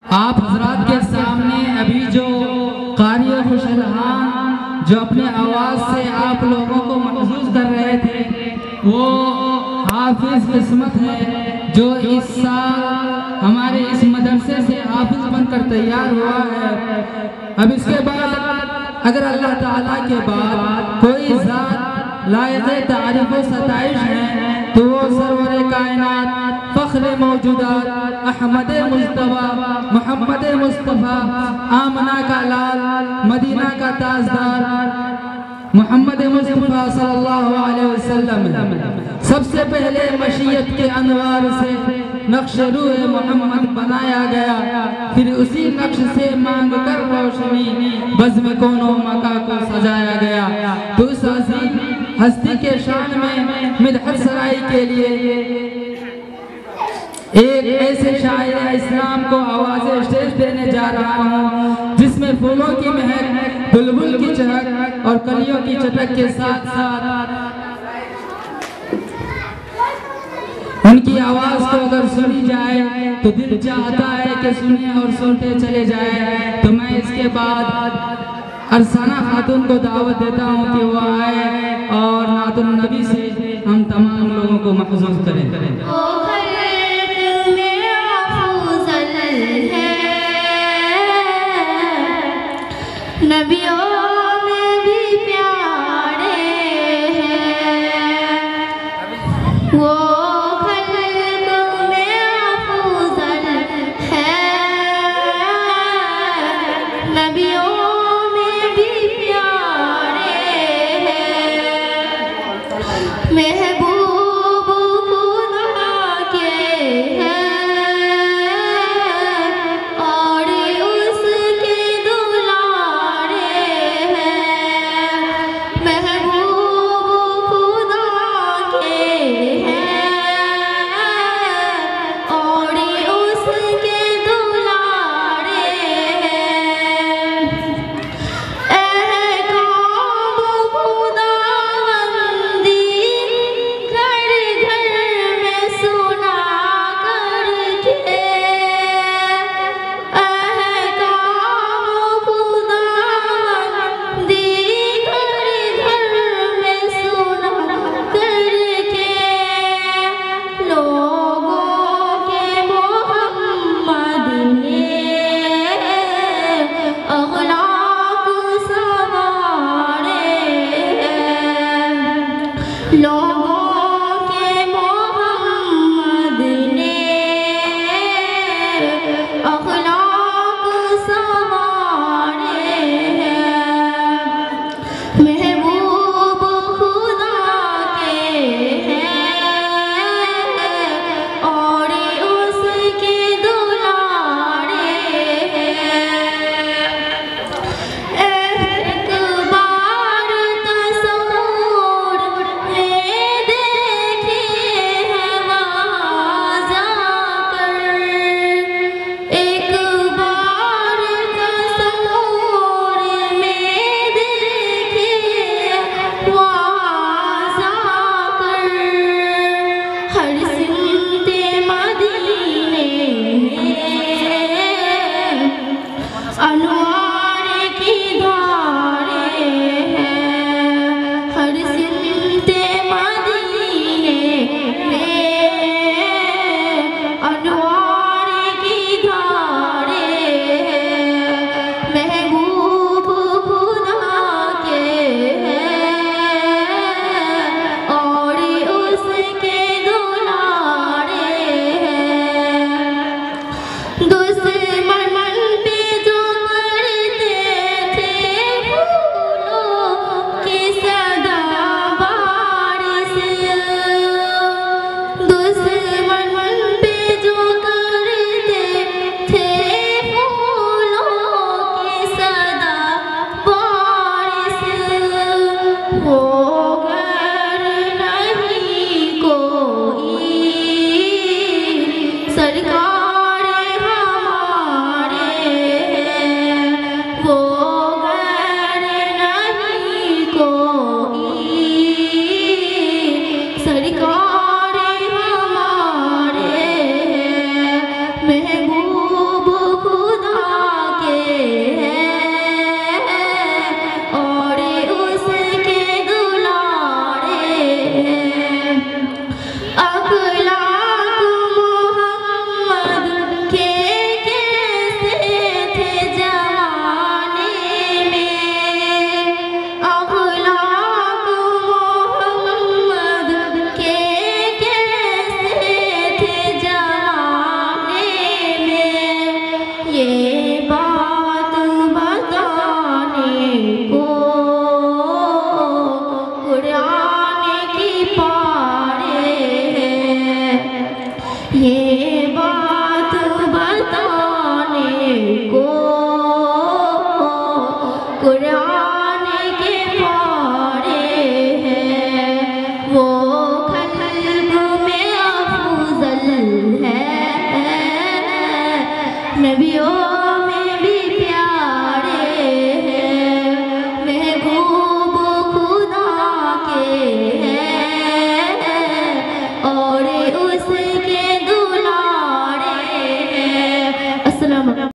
आप हजरात के सामने अभी जो कारी खुशलहान जो अपने आवाज़ से आप लोगों को महसूस कर रहे थे, वो हाफिज किस्मत है जो इस साल हमारे इस मदरसे से हाफिज बनकर तैयार हुआ है। अब इसके बाद अगर अल्लाह ताला के बाद कोई ज़ात लायक़े तारीफ़ व सताइश है तो वो सरवर कायनात फ़ख्र मौजूदात अहमद मुस्तफ़ा मोहम्मद मुस्तफ़ा आमना का लाल मदीना का ताजदार मोहम्मद मुस्तफ़ा सल्लल्लाहु अलैहि वसल्लम सबसे पहले मशीयत के अनवार से नक्श रूह मोहम्मद बनाया गया, फिर उसी नक्श से मांग कर रोशनी बज़्म कौनो मका को सजाया गया। तो उस अज़ीम हस्ती के शान में मिदहत सराई के लिए एक ऐसे शायर इस्लाम को आवाज़ स्टेज देने जा रहा हूँ जिसमें फूलों की महक, बुलबुल की चहक और कलियों की चटक के साथ साथ उनकी आवाज़ को अगर सुनी जाए तो दिल चाहता है कि सुने और सुनते चले जाए। तो मैं इसके बाद अरसाना खातून को दावत देता हूँ कि वो आए और नातुन नबी से हम तमाम लोगों को महसूस करें। नबियों में भी प्यारे हैं वो खल्क़ में अफ़ज़ल है। नबियों में भी प्यारे हैं महबूब खुदा के हैं और उसके सरकार हमारे हो